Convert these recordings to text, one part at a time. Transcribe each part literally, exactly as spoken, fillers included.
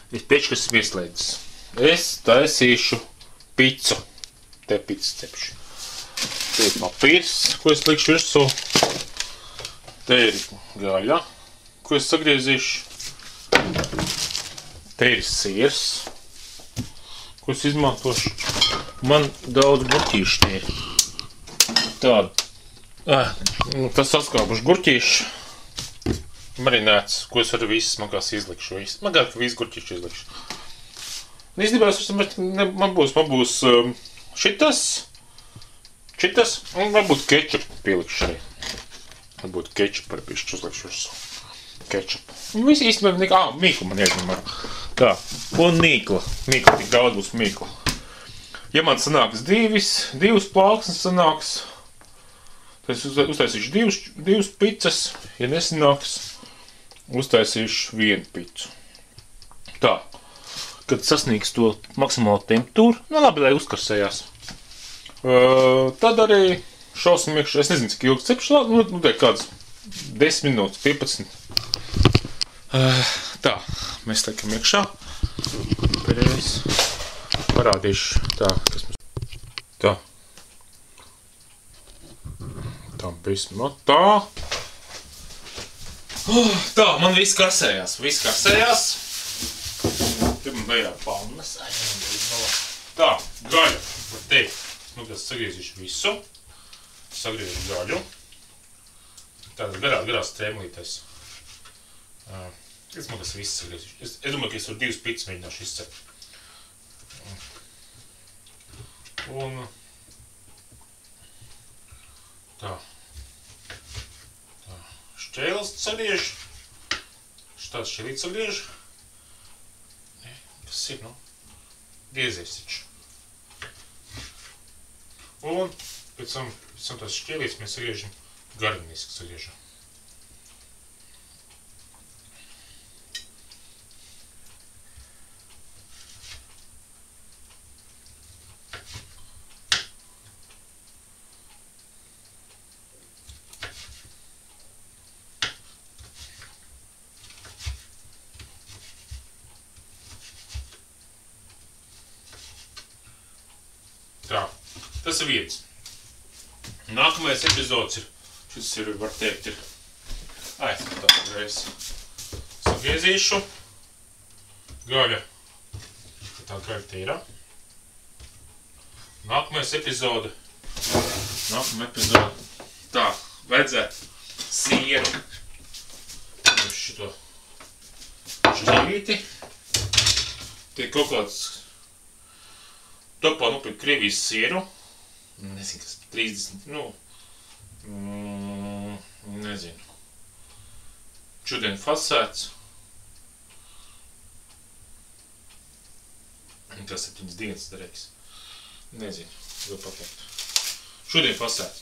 Es pēc, kas esmu ieslēdzis. Es taisīšu picu. Te picas cepšu. Te ir papīrs, ko es likšu virsū. Te ir gaļa, ko es sagriezīšu. Te ir siers, ko es izmantošu. Man daudz gurķīšu te ir. Tādu. Ah, tas atskāpuši gurķīšu. Marinēts, ko es varu visas smagās izlikšu. Man gāja, ka visu gurķīšu izlikšu. Īstenībā es man būs, man būs šitas, šitas, un varbūt kečupu pielikšu arī. Varbūt kečupu arī pišķi uzlikšu virsū. Kečupu. Un visi īstenībā nekā, ā, mīklu man iedomā. Tā, un mīkla. Mīkla, tik daudz būs mīkla. Ja man sanāks divis, divas plāksnes sanāks, tad es uztaisīšu divas, divas picas, ja nesanāks, uztaisīšu vienu picu. Tā. Kad sasniegs to maksimālo temperatūru, nu labi, lai uzkarsējās. Uh, tad arī šausim iekšā, es nezinu, cik ilgi cepšu, nu, nu te kāds desmit minūtes, piecpadsmit. Uh, tā, mēs liekam iekšā. Pēdējais parādīšu tā, kas mums... Tā. Tā, pismā, tā. Uh, tā, man viss karsējās, viss karsējās. Te man vajā pannas. Tā, gaļa. Var teikt. Nu, tas sagriezīšu visu. Sagriežu gaļu. Tādas garās, garās trēmlītes. Es man tas viss sagriezīšu. Es, es domāju, ka es varu divas picas mēģināšu izcept. Un... Tā. Tā. Šķēles sagriežu. Štāds šķēlīt sagriežu. Tas ir, nu, diezēsiņš. Un pēc tam, pēc tam tās šķēlītes mēs sagriežam garniski sagriežam. Tā, tas ir viens. Nākamais epizods ir, šis ir, var teikt, ir, ai, tā reiz sagriezīšu. Gaļa, tā gaļa te ir. Nākamais epizode, nākamā epizode, tā, vajadzētu sieru. Šito šķīvīti. Tie kaut kāds topā nopirkt Krievijas sieru, nezinu, kas trīsdesmit, nu, mm, nezinu, šodien fasēts, tas septiņas dienas darēks, nezinu, vēl pateikt, šodien fasēts.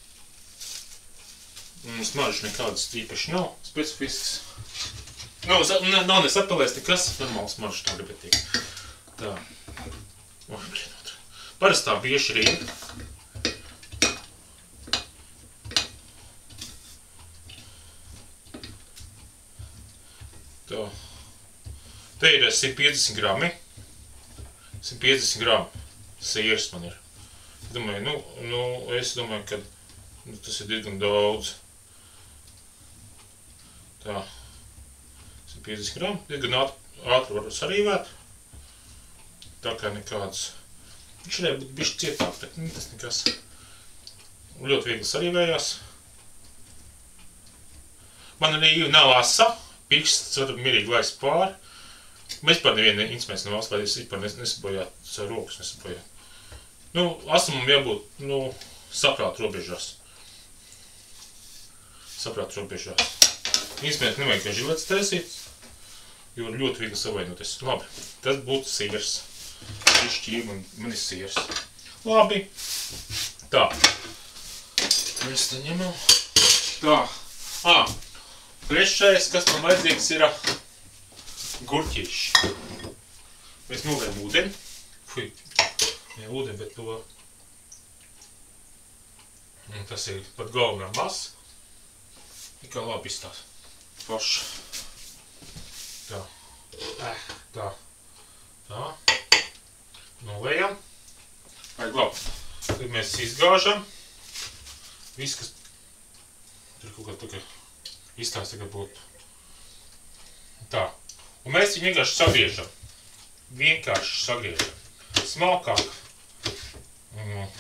Smaržas nekādas īpaši nav, specifisks, nav, nav nesapelēs nekas, normāls smaržas tā gribēt tiek. Tā. Parastā bieši rīna. Tā. Te ir simt piecdesmit grami. simt piecdesmit grami sieras man ir. Domāju, nu, nu, es domāju, ka nu, tas ir diezgan daudz. Tā. simt piecdesmit grami. Diezgan ātri var sarīvēt. Tā kā nekāds. Viņš varēja būt bišķi cietāk, bet nu, tas nekas. Ļoti viegli sarīvējās. Man arī nav asa. Pirksts var mierīgi laist pāri. Mēs par nevienu instruments nav asa, lai es vispār nesabojāt savu rokas nesabojāt. Nu, asumam jābūt, nu, saprāt robežās. Saprāt robežās. Instruments nevajag kā žilets taisīt, jo ļoti viegli savainoties. Labi, tas būtu siers. Šķīvi man, man ir siers. Labi. Tā. Mēs te ņemam. Tā. Ā. Trešais, kas man vajadzīgs, ir gurķīši. Mēs nolējam ūdeni. Fui. Ne ūdeni, bet to. Un tas ir pat galvenā masa. Tikā labi izstās. Forši. Tā. Eh. Tā. Tā. Nolējam. Vai glāb. Tad mēs izgāžam. Viss, kas... Tur kaut kā tā kā izstāst tagad būtu. Tā. Un mēs viņu vienkārši sagriežam. Vienkārši sagriežam. Smalkāk. Mm.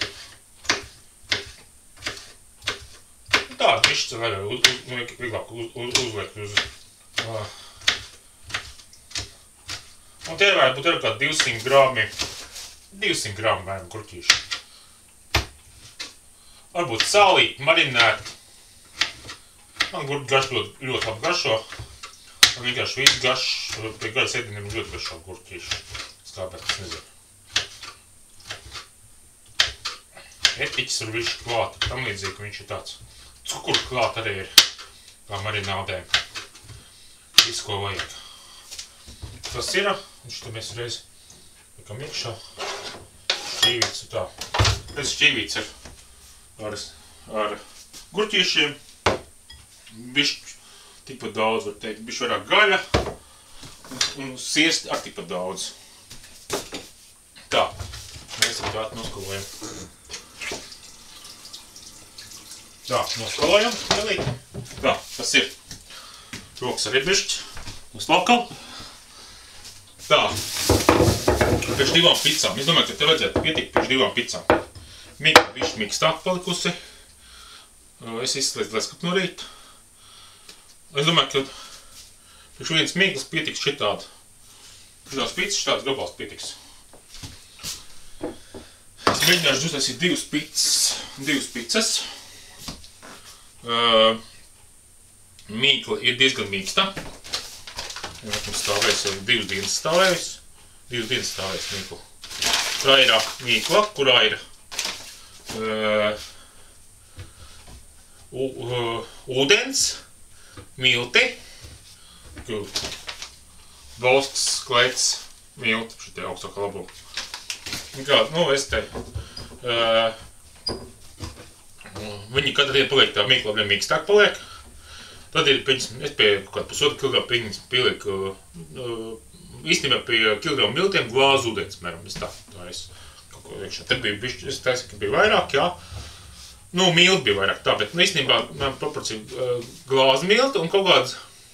Tā, bišķi vēl uz, uz, vieglāk uz, uz, uzliekt uz. Uh. Un tie varētu būt arī kā divsimt grāmi, divsimt grāmi vērnu gurķīši. Varbūt sālīt, marinēt. Man gurķi garš ļoti, ļoti labi garšo. Man vienkārši viss garš, pie garas ēdieniem ļoti garšo gurķīši. Skāpēt, es nezinu. Etiķis var višķi klāt, tam līdzīgi, ka viņš ir tāds. Cukuru klāt arī ir, kā marinādēm. Viss, ko vajag. Tas ir, un šitā mēs reiz liekam iekšā. Šķīvīts ir tā. Tas šķīvīts ar, ar, ar gurķīšiem. Bišķi tikpat daudz, var teikt, bišķi vairāk gaļa. Un, un siesti ar tikpat daudz. Tā, mēs ar tādu noskalojam. Tā, noskalojam, nelīt. Tā, tas ir. Rokas arī bišķi. Noslapkam. Tā. Pēc divām picām. Es domāju, ka te vajadzētu pietikt pēc divām picām. Mīkla bišķi mīkstāk palikusi. Es izslēdzu leskap no rīta. Es domāju, ka pēc viens mīklas pietiks šitādi. Šitās picas, šitāds gabals pietiks. Es mēģināšu uztaisīt divas picas. Divas picas. Uh, mīkla ir diezgan mīksta. Ja mums stāvēs jau divas dienas stāvēs. Divas dienas stāvēs mīkla. Kurā ir mīkla, kurā ir uh, u, uh, ūdens, milti, volsks, klets, milti, šitie augstākā labuma. Kā, nu, es te... Uh, Viņi katru dienu paliek tā mīkla, vien mīkstāk paliek. Tad ir, piņas, es pie kaut kādu pusotru kilogramu piņas pielieku, īstenībā pie kilogramu miltiem glāzu ūdens, mēram, es tā, tā es kaut ko iekšā. Te bija bišķi, es taisu, ka bija vairāk, jā. Nu, milti bija vairāk tā, bet, nu, īstenībā, mēram, proporcija glāzu milti un kaut kāds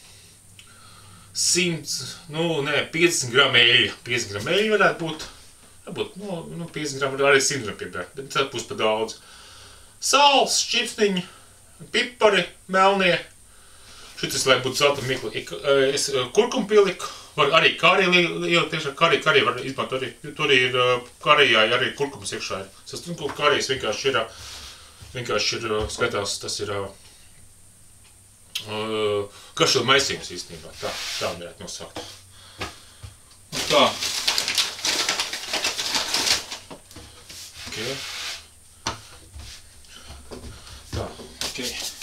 simts, nu, ne, piecdesmit gramu eļļa. piecdesmit gramu eļļa varētu būt, varbūt, nu, nu piecdesmit gramu arī simt gramu piebērt, bet tā būs pa daudz. Sāls, šķipsniņi, pipari, melnie. Šitas, lai būtu zelta mīkla, es kurkumu pieliku, var arī kari ielikt iekšā, kari, kari var izmantot arī, tur ir karijā arī kurkumas iekšā ir. Sastunku karijas vienkārši ir, vienkārši ir, skatās, tas ir karšo maisījums īstenībā, tā, tā varētu nosaukt. Un tā. Okay. Tā, ok.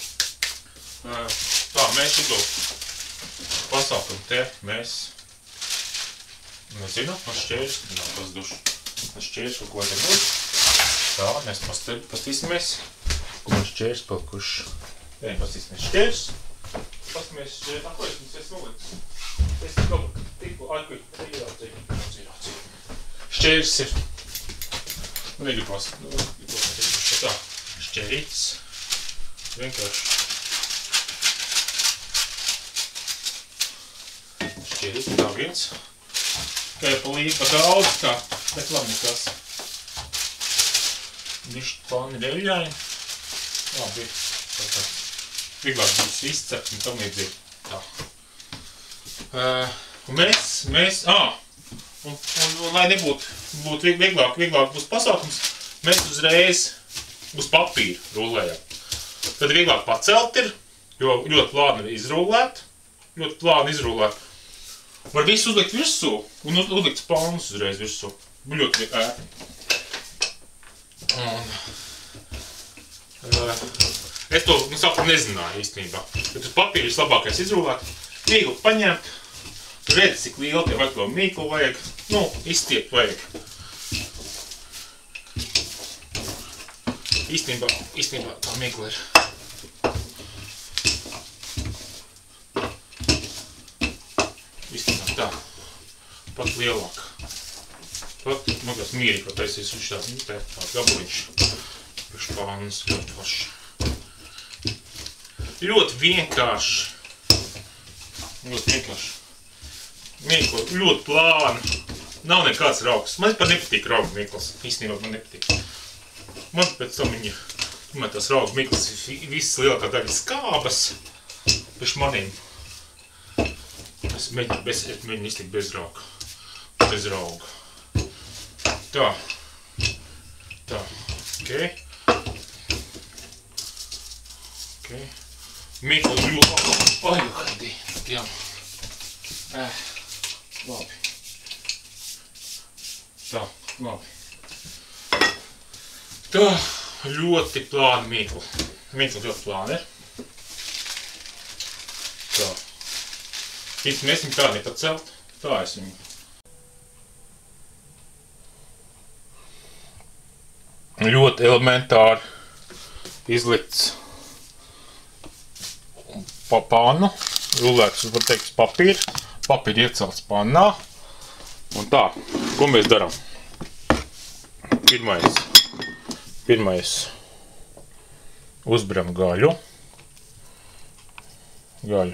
Tā, mēs šito pasākumu te, mēs, nezinu, man šķērs, nav tas duši, man šķērs, ko vajag būt. Tā, mēs pastīsimies, ko man šķērs palikuši. Vien, pastīsimies šķērs. Pastīsimies šķērs, a, ko es mums es nolicis? Es kaut tikko, ai, ko ir īrācīja, īrācīja. Šķērs ir, nu, negribās, nu, tā, šķērītis. Vienkārši šķiet, tā viens. Kā jau pa līdzi pa daudz, tā, bet labi nekas. Bišķi plāni reļļāji. Labi, tā tā. Vieglāk būs izcept un tam līdzīgi. Tā. Uh, un mēs, mēs, ā, un, un, un lai nebūtu, būtu vieglāk, vieglāk būs pasākums, mēs uzreiz uz papīra rulējam. Tad vieglāk pacelt ir, jo ļoti plāni ir izrūlēt, ļoti plāni izrūlēt. Var visu uzlikt virsū un uzlikt spalnus uzreiz virsū. Ļoti ērti. Un, uh, es to, nu, sākumā nezināju īstenībā. Bet uz papīra ir labākais izrūlēt, viegli paņemt, redz, cik liela tie vajag to mīklu vajag, nu, izstiept vajag. Īstenībā, īstenībā tā mīkla ir. Īstenībā tā. pat lielāk. Pat, man kāds mīri, ko taisīs viņš tāds, nu, te, tāds gabaliņš. Priekš pānas ļoti plaši. Ļoti vienkārši. Ļoti vienkārši. Mīkli, ļoti plāni. Nav nekāds raugs. Man pat nepatīk raugu mīklis. Īstenībā man nepatīk. Man pēc tam viņa, tomēr tās raugu mīklis visas lielākā daļa skābas. Pēc manīm. Es mēģinu, bez, es mēģinu iztikt bez rauga. Bez rauga. Tā. Tā. Ok. Ok. Mīkli ļoti. Ai, kādi. Jā. Eh. Labi. Tā, labi. Tā, ļoti plāni mīkli. Mīkli ļoti plāni ir. Tā. Pēc mēs viņu tā nepacelt. Tā es viņu. Ļoti elementāri izlikts pa pānu. Rulēts, var teikt, papīru. Papīri iecelts pannā. Un tā, ko mēs darām? Pirmais, pirmais uzberam gaļu. Gaļu.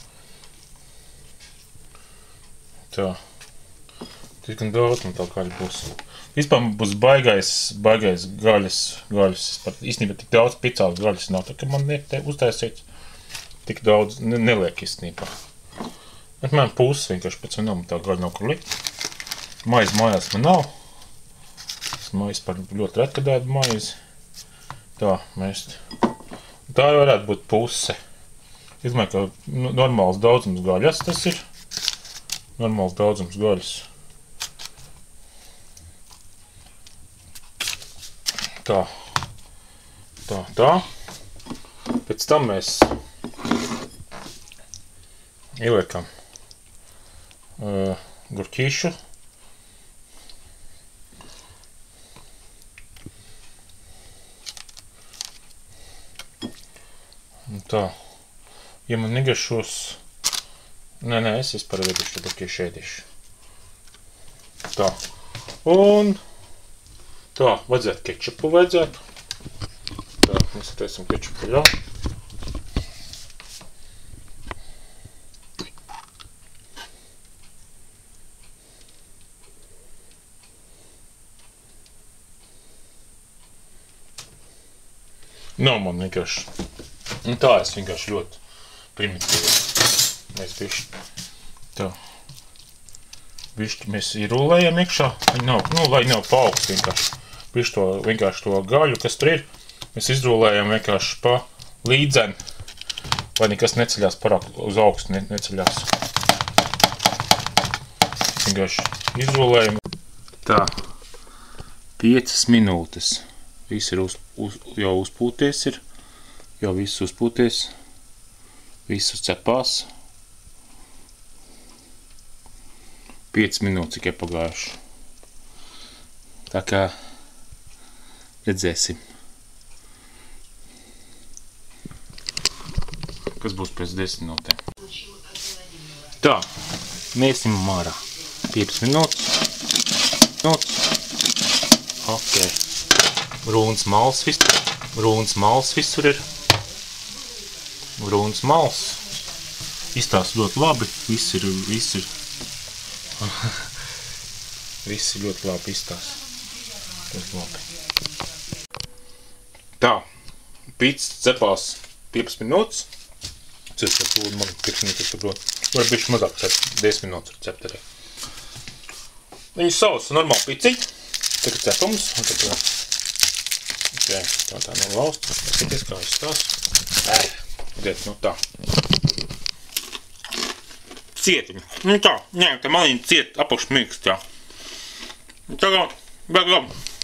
Tā. Tikai daudz man tā gaļa būs. Vispār būs baigais, baigais gaļas, gaļas. Īstenībā tik daudz picās gaļas nav, tā ka man ne uztaisīts tik daudz ne, neliek īstenībā. Bet man puses vienkārši pēc vienam tā gaļa nav kur likt. Maizi mājās man nav. Es maizi par ļoti retkadētu maizi. Tā, mēs. Tā varētu būt puse. Es domāju, ka normāls daudzums gaļas tas ir. Normāls daudzums gaļas. Tā. Tā, tā. Pēc tam mēs ieliekam uh, gurķīšu. Tā. Ja man negašos... Nē, nē, es vispār vedīšu, gurķīšu ēdīšu. Tā. Un... Tā, vajadzētu kečupu vajadzētu. Tā, mēs atiesim kečupu ļā. Nav man vienkārši. Un tā es vienkārši ļoti primitīvi. Mēs bišķi. Tā. Bišķi mēs ierulējam iekšā. Viņi nav, nu, lai nav paaugst vienkārši. Bišķi to, vienkārši to gaļu, kas tur ir. Mēs izrulējam vienkārši pa līdzeni. Lai nekas neceļās parāk uz augstu ne, neceļās. Vienkārši izrulējam. Tā. Piecas minūtes. Viss ir uz, uz, jau uzpūties ir. Jau viss uzpūties. Viss cepās. piecas minūtes tikai pagājuši. Tā kā redzēsim. Kas būs pēc desmit minūtēm. Tā, mēsim mārā. piecas minūtes. Minūtes. Ok. Rūns mals visur. Rūns mals visur ir. Rūns mals. Izstās ļoti labi. Viss ir, viss ir. Viss ir ļoti labi izstās. Ļoti labi. Tā. Pīcis cepās piecas minūtes. Cits ar to man piecas minūtes saprot. Var bišķi mazāk cept. desmit minūtes var cept arī. Viņi sausa normāli pīciņi. Tagad cepums. Un tad okay, tā tā nav lausta. Skaties, kā izstās. Diet, nu tā. Cietiņi. Nu tā, nē, tā malīņa ciet apakš mīkst, jā. Tā kā, bēg labi.